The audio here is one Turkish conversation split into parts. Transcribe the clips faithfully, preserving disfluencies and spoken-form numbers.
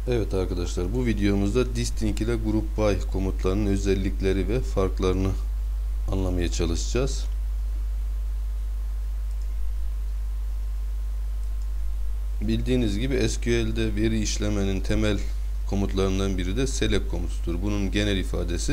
Evet arkadaşlar, bu videomuzda distinct ile group by komutlarının özellikleri ve farklarını anlamaya çalışacağız. Bildiğiniz gibi S Q L'de veri işlemenin temel komutlarından biri de select komutudur. Bunun genel ifadesi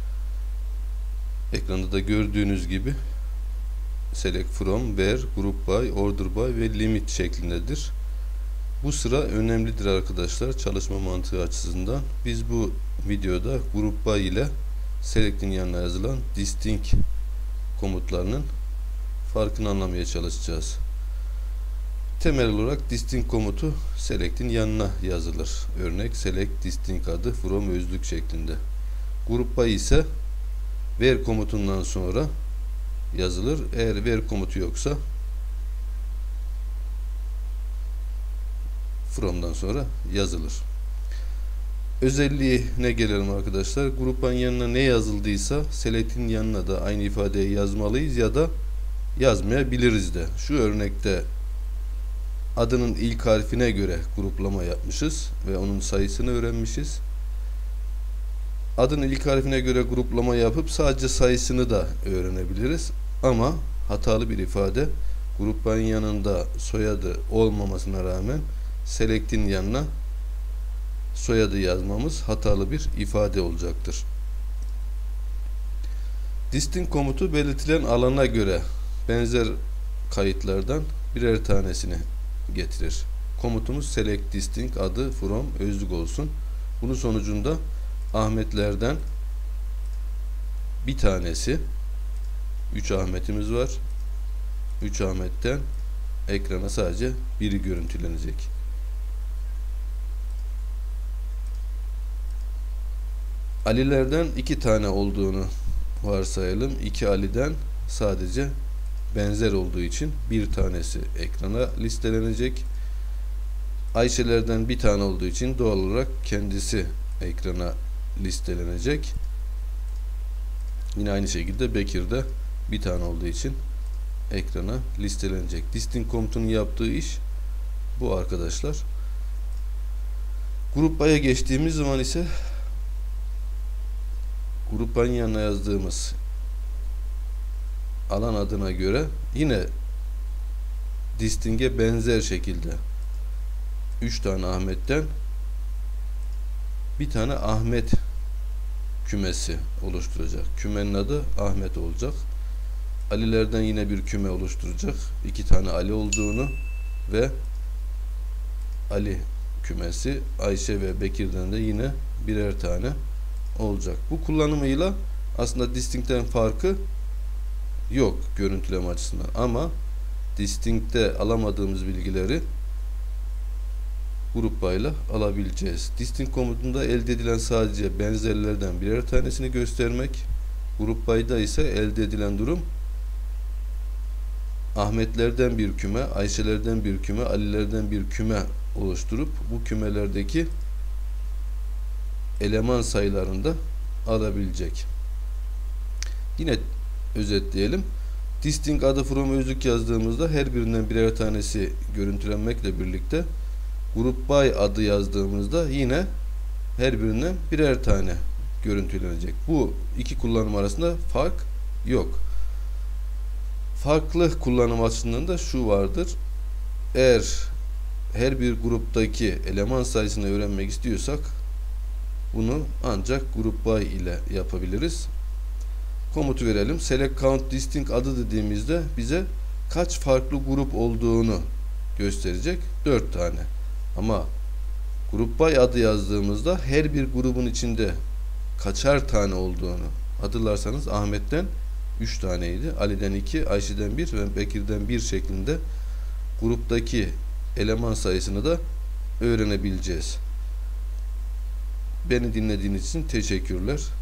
ekranda da gördüğünüz gibi select from, where, group by, order by ve limit şeklindedir. Bu sıra önemlidir arkadaşlar, çalışma mantığı açısından. Biz bu videoda group by ile select'in yanına yazılan distinct komutlarının farkını anlamaya çalışacağız. Temel olarak distinct komutu select'in yanına yazılır. Örnek select distinct adı from özlük şeklinde. Group by ise where komutundan sonra yazılır. Eğer where komutu yoksa from'dan sonra yazılır. Özelliğine gelelim arkadaşlar. Group by'ın yanına ne yazıldıysa select'in yanına da aynı ifadeyi yazmalıyız ya da yazmayabiliriz de. Şu örnekte adının ilk harfine göre gruplama yapmışız ve onun sayısını öğrenmişiz. Adının ilk harfine göre gruplama yapıp sadece sayısını da öğrenebiliriz. Ama hatalı bir ifade. Group by'ın yanında soyadı olmamasına rağmen select'in yanına soyadı yazmamız hatalı bir ifade olacaktır. Distinct komutu belirtilen alana göre benzer kayıtlardan birer tanesini getirir. Komutumuz select distinct adı from özlük olsun. Bunun sonucunda Ahmetlerden bir tanesi, üç Ahmet'imiz var. üç Ahmet'ten ekrana sadece biri görüntülenecek. Ali'lerden iki tane olduğunu varsayalım. iki Ali'den sadece benzer olduğu için bir tanesi ekrana listelenecek. Ayşe'lerden bir tane olduğu için doğal olarak kendisi ekrana listelenecek. Yine aynı şekilde Bekir'de bir tane olduğu için ekrana listelenecek. Distinct komutunun yaptığı iş bu arkadaşlar. Group by'e geçtiğimiz zaman ise group by'ın yanına yazdığımız alan adına göre yine distinct'e benzer şekilde üç tane Ahmet'ten bir tane Ahmet kümesi oluşturacak. Kümenin adı Ahmet olacak. Ali'lerden yine bir küme oluşturacak. iki tane Ali olduğunu ve Ali kümesi, Ayşe ve Bekir'den de yine birer tane olacak. Bu kullanımıyla aslında distinct'ten farkı yok görüntüleme açısından, ama distinct'te alamadığımız bilgileri group by ile alabileceğiz. Distinct komutunda elde edilen sadece benzerlerden birer tanesini göstermek. Group by'da ise elde edilen durum Ahmetlerden bir küme, Ayşelerden bir küme, Alilerden bir küme oluşturup bu kümelerdeki eleman sayılarını da alabilecek. Yine özetleyelim. Distinct adı from özlük yazdığımızda her birinden birer tanesi görüntülenmekle birlikte group by adı yazdığımızda yine her birinden birer tane görüntülenecek. Bu iki kullanım arasında fark yok. Farklı kullanım açısından da şu vardır. Eğer her bir gruptaki eleman sayısını öğrenmek istiyorsak bunu ancak group by ile yapabiliriz. Komutu verelim. Select count distinct adı dediğimizde bize kaç farklı grup olduğunu gösterecek. dört tane. Ama group by adı yazdığımızda her bir grubun içinde kaçar tane olduğunu, hatırlarsanız Ahmet'ten üç taneydi. Ali'den iki, Ayşe'den bir ve Bekir'den bir şeklinde gruptaki eleman sayısını da öğrenebileceğiz. Beni dinlediğiniz için teşekkürler.